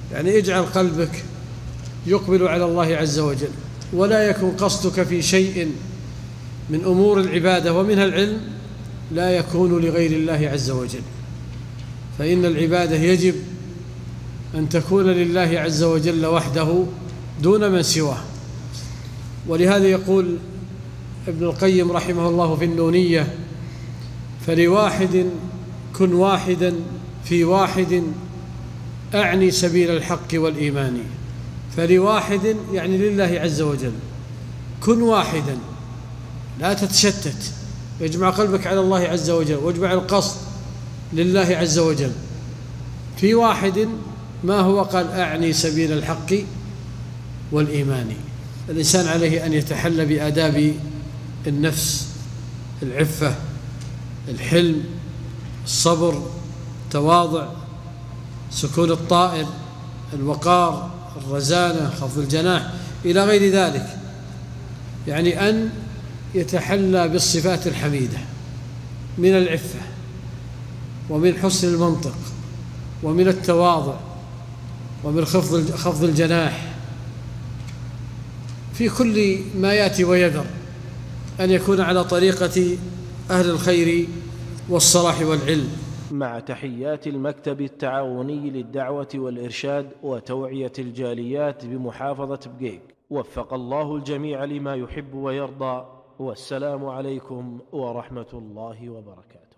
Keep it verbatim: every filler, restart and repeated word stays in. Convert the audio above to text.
يعني اجعل قلبك يقبل على الله عز وجل، ولا يكن قصدك في شيء من أمور العبادة ومنها العلم لا يكون لغير الله عز وجل، فإن العبادة يجب أن تكون لله عز وجل وحده دون من سواه. ولهذا يقول ابن القيم رحمه الله في النونية: فلواحد كن واحدا في واحد أعني سبيل الحق والإيمان. فلواحد يعني لله عز وجل، كن واحدا لا تتشتت، يجمع قلبك على الله عز وجل واجمع القصد لله عز وجل. في واحد ما هو؟ قال أعني سبيل الحق والإيمان. الإنسان عليه أن يتحلى بآداب النفس: العفة، الحلم، الصبر، التواضع، سكون الطائر، الوقار، الرزانة، خفض الجناح، إلى غير ذلك. يعني أن يتحلى بالصفات الحميدة من العفة ومن حسن المنطق ومن التواضع ومن خفض خفض الجناح في كل ما يأتي ويذر، أن يكون على طريقة أهل الخير والصلاح والعلم. مع تحيات المكتب التعاوني للدعوة والإرشاد وتوعية الجاليات بمحافظة بقيق، وفق الله الجميع لما يحب ويرضى، والسلام عليكم ورحمة الله وبركاته.